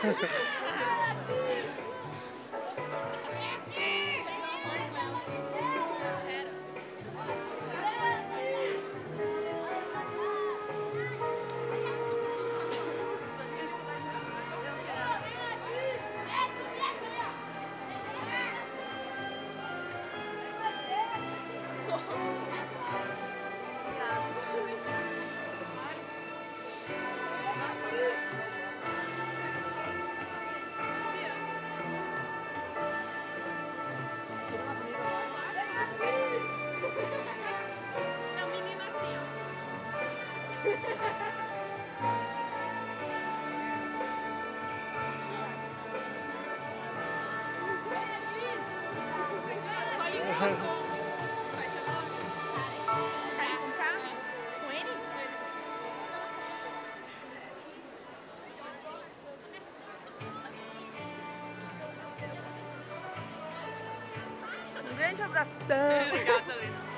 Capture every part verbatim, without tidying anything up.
Um grande abração. Obrigada, Lena.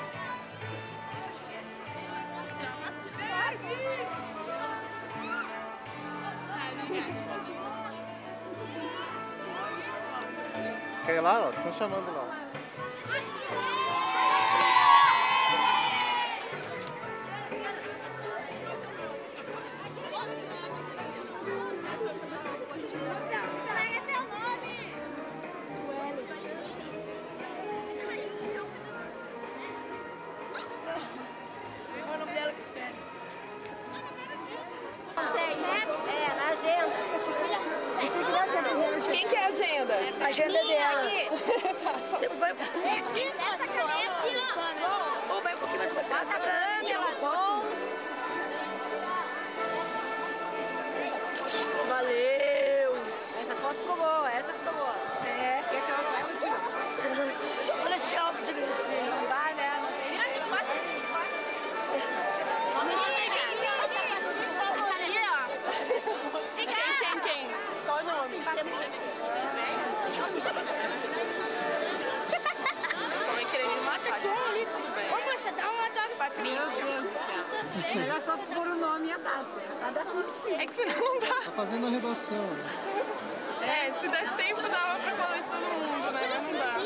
Quer ir lá? Ó, estão chamando lá. É, na agenda. Quem que é a agenda? A agenda é dela. Vai aqui. Essa caneta, ó. Ou vai um pouquinho mais pra cá. Passa a câmera, bom. Valeu. Essa foto ficou boa, essa ficou boa. É. Quer tirar uma ela, tira. Olha esse álbum de Deus. Não vai, né? Não tem. Vira aqui, passa aqui, passa. Só menina aí, Quem, quem, quem? Qual é o nome? Só vai querer me matar. Ô, moça, dá uma dog. Meu Deus do céu. Melhor só pôr o nome e a data. A data não precisa. É que senão não dá. Tá fazendo a redação. É, se desse tempo dava pra falar de todo mundo, né? Mas não dá.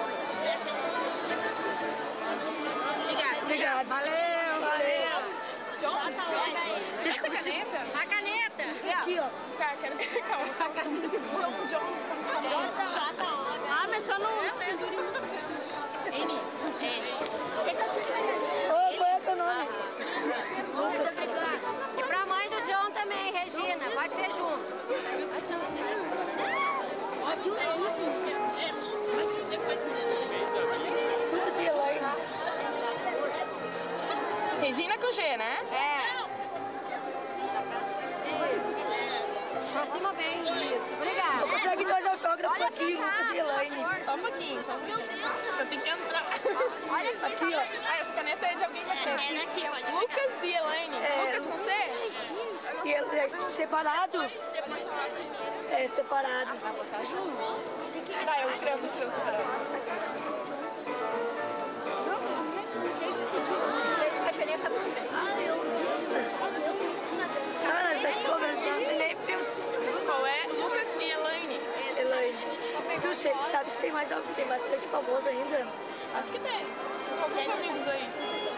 Obrigada. Obrigada. Valeu, valeu. Deixa eu caneta? A caneta. Aqui, ó. Calma, calma. John, John. Ah, mas só não... N. Ô, qual é o teu nome? Lucas. E pra mãe do John também, Regina. Pode ser junto. Lucas e Elaine. Regina com G, né? É. Aproxima bem. Isso. Obrigada. Consegue dois autógrafos aqui, Lucas e Elaine. Só um pouquinho, só um pouquinho. Eu tenho que entrar. Olha aqui. Aqui, ó. Ah, essa caneta é de alguém da Pepe. É daqui, pode Lucas e Elaine. É. Lucas com C? E ele é separado? É separado. Vai botar junto. Tá, eu escrevo, escrevo separado. Gente, caixeirinha sabe de bem. Cara, você tá conversando e nem viu. Qual é? Lucas e Elaine. Elaine. Tu sempre sabe se tem mais alguém, tem bastante famoso ainda. Acho que tem. Alguns amigos aí.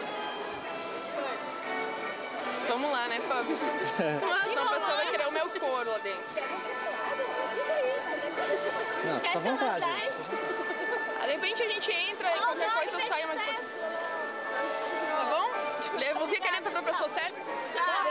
Vamos lá, né, Fábio? Senão a pessoa vai querer o meu couro lá dentro. Não, fica à vontade. Ah, de repente a gente entra e qualquer coisa eu saio mais um pouquinho. Tá bom? Devolvi a caneta pra pessoa certa? Tchau.